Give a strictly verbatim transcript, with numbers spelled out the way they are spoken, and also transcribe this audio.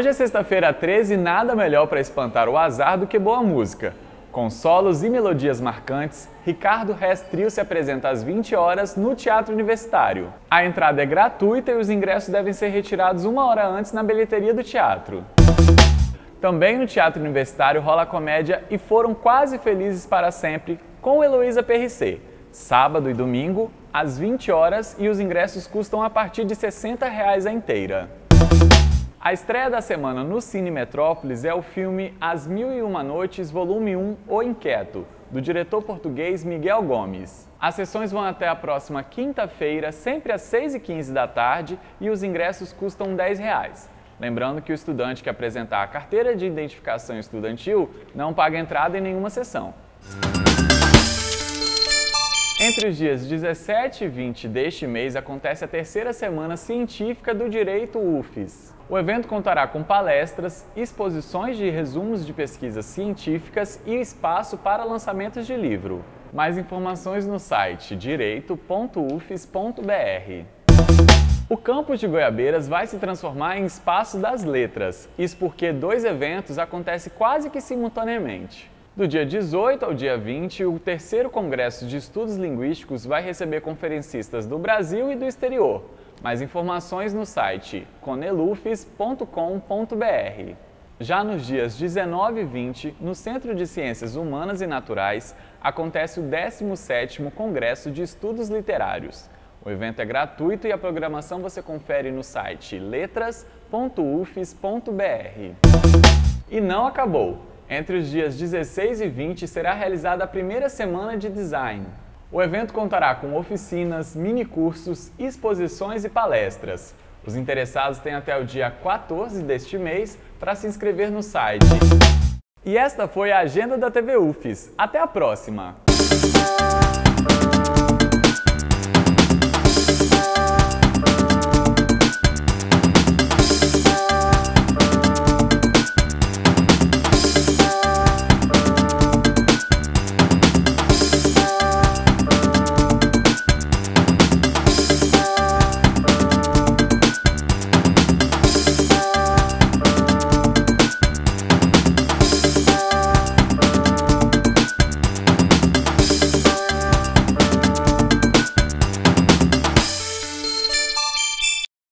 Hoje é sexta-feira treze e nada melhor para espantar o azar do que boa música. Com solos e melodias marcantes, Ricardo Rez Trio se apresenta às vinte horas no Teatro Universitário. A entrada é gratuita e os ingressos devem ser retirados uma hora antes na bilheteria do teatro. Também no Teatro Universitário rola a comédia E Foram Quase Felizes para Sempre, com Heloísa Perricet, sábado e domingo, às vinte horas, e os ingressos custam a partir de sessenta reais a inteira. A estreia da semana no Cine Metrópolis é o filme As Mil e Uma Noites, volume um, O Inquieto, do diretor português Miguel Gomes. As sessões vão até a próxima quinta-feira, sempre às seis e quinze da tarde, e os ingressos custam dez reais. Lembrando que o estudante que apresentar a carteira de identificação estudantil não paga entrada em nenhuma sessão. Entre os dias dezessete e vinte deste mês acontece a terceira Semana Científica do Direito U F S. O evento contará com palestras, exposições de resumos de pesquisas científicas e espaço para lançamentos de livro. Mais informações no site direito ponto u f s ponto b r. O campus de Goiabeiras vai se transformar em Espaço das Letras, isso porque dois eventos acontecem quase que simultaneamente. Do dia dezoito ao dia vinte, o terceiro Congresso de Estudos Linguísticos vai receber conferencistas do Brasil e do exterior. Mais informações no site conelufes ponto com ponto b r. Já nos dias dezenove e vinte, no Centro de Ciências Humanas e Naturais, acontece o décimo sétimo Congresso de Estudos Literários. O evento é gratuito e a programação você confere no site letras ponto u f s ponto b r. E não acabou! Entre os dias dezesseis e vinte será realizada a primeira Semana de Design. O evento contará com oficinas, minicursos, exposições e palestras. Os interessados têm até o dia quatorze deste mês para se inscrever no site. E esta foi a Agenda da T V U F S. Até a próxima!